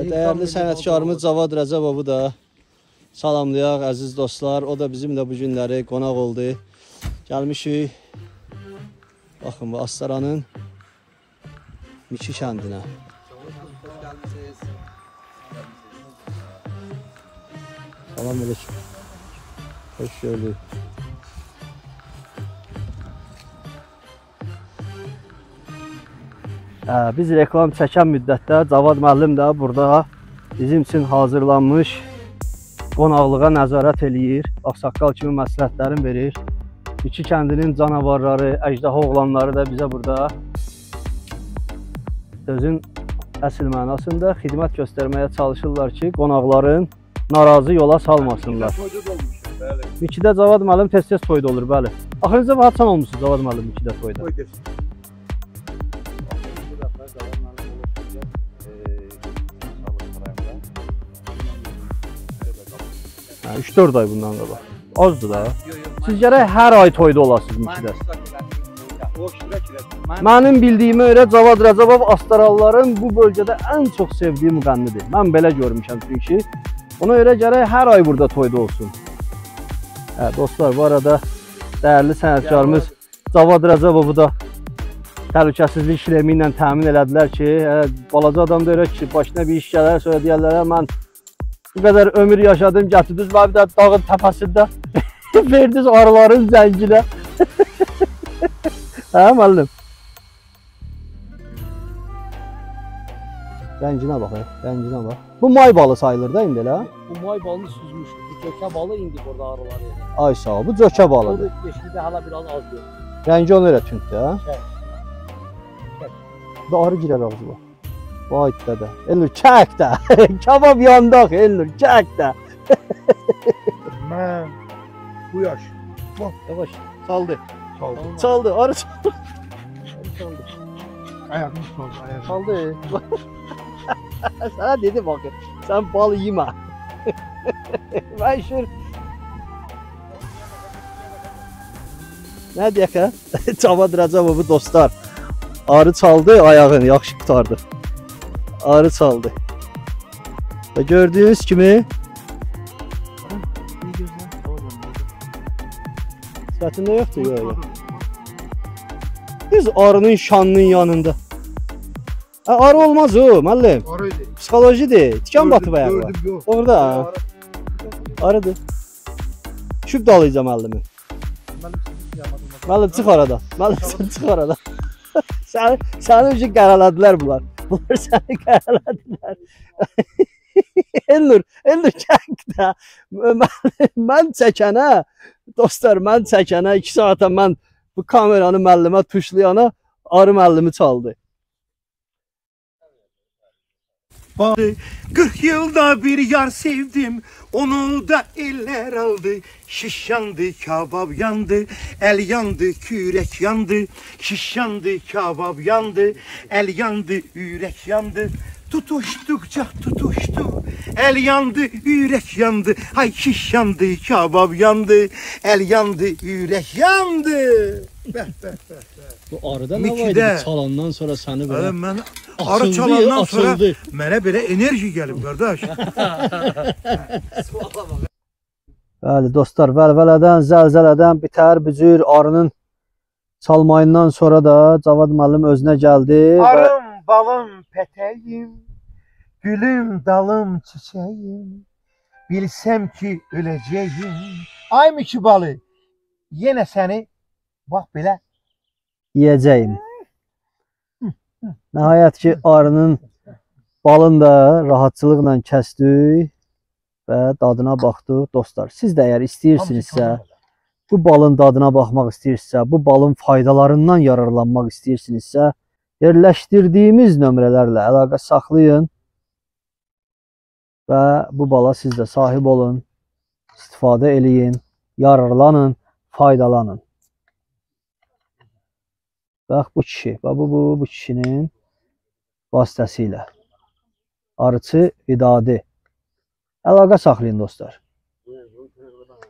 Dəyərli sənətkarımız Cavad Rəcəbovu da salamlayaq, əziz dostlar. O da bizimlə bu günləri qonaq oldu. Gəlmişik, baxın bu Astaranın Miki kəndinə. Salam aleyküm. Hoş gördük. Biz reklam çəkən müddətdə Cavad müəllim də burada bizim üçün hazırlanmış qonaqlığa nəzarət eləyir. Ağsaqqal kimi məsləhətlərini verir. İki kəndinin canavarları, əjdaha oğlanları da bizə burada sözün əsl mənasında xidmət göstərməyə çalışırlar ki, qonaqların narazı yola salmasınlar. Mikidə Cavad müəllim tez-tez toyda olur, bəli. Axırıncı vaxtsan olmuşsunuz Cavad müəllim Mikidə toyda? 3-4 ay bundan qabaq. Azdır da. Siz gərək hər ay toyda olasınız Mikidə. Mənim bildiyimə görə Cavad Rəcəbov Astaralların bu bölgədə ən çox sevdiyi müğənnidir. Mən belə görmüşəm çünki. Ona görə gərək hər ay burada toyda olsun. Dostlar, bu arada dəyərli sənətkarımız Cavad Rəcəbovu da təhlükəsizlik şiremi ilə təmin elədilər ki, balaca adam deyir ki, başına bir iş gələr, sonra deyərlər, mən bu qədər ömür yaşadım, gətirdiniz, bir də dağın təpəsində verdiniz arıların zənginə. Hə, müəllim? Rənginə bax, rənginə bax. Bu may balı sayılır da indi elə? Bu may balını süzmüşdür. Bu cökə balı indi burada arıları. Ay sağ ol, bu cökə balıdır. Bu yeşildə hala biraz az görür. Rəngi onu elə tündür, hə? Bu arı girər ağzına. Vay dədə. Elnur, çək də. Kabab yandaq, Elnur, çək də. Mən bu yaş. Bak, yavaş. Saldı. Saldı. Çaldı, arı çaldı. Saldı. Ayağını saldı, ayağını. Saldı. Sana dedi bakın, sen bal yeme. Ben şur. Ne diyək hə? Cavad Rəcəbovu dostlar. Arı çaldı, ayağını yaxşı qutardı. Arı çaldı. Ve gördüğünüz kimi sətində yoxdur, yox. Biz arının şanının yanında. Arı olmaz o, müəllim. Arıydı. Psixolojidir. Tikan batıb ayağına. Gördüm, yox. Orada. Arıdır. Şüb dalayacağım müəllimi. Müəllim, çıx aradan. Müəllim, çıx aradan. Səni üçün qərələdilər bunlar. Bunlar səni qərələdilər. Elnur çək də. Mən çəkənə, dostlar, mən çəkənə 2 saata mən bu kameranı müəllimə tuşlayana arı müəllimi çaldı. 40 yılda bir yar sevdim, onu da eller aldı. Şiş yandı, kabab yandı, el yandı, kürek yandı. Şiş yandı, kabab yandı, el yandı, yürek yandı. Tutuştukça tutuştu, el yandı, yürek yandı. Ay şiş yandı, kabab yandı, el yandı, yürek yandı. Bu arıda ne vardı çalandan sonra səni belə? Mən arı çalandan sonra mənə belə enerji gəlib qardaş. Bəli dostlar, vəlvələdən, zəlzələdən bitər bücür arının çalmayından sonra da Cavad müəllim özünə gəldi. Arım, balım, pətəyim, gülüm, dalım, çiçəyim, bilsəm ki öləcəyim. Ay Miki balı, yenə səni bax belə yiyəcəyim. Nəhayət ki arının balını da rahatçılıqla kəsdik və dadına baxdıq. Dostlar, siz də əgər istəyirsinizsə, bu balın dadına baxmaq istəyirsinizsə, bu balın faydalarından yararlanmaq istəyirsinizsə, yerləşdirdiyimiz nömrələrlə əlaqə saxlayın və bu bala siz də sahib olun, istifadə eləyin, yararlanın, faydalanın. Bax bu kişi, bu kişinin vasitəsilə arıçı Vidadi. Əlaqə saxlayın dostlar.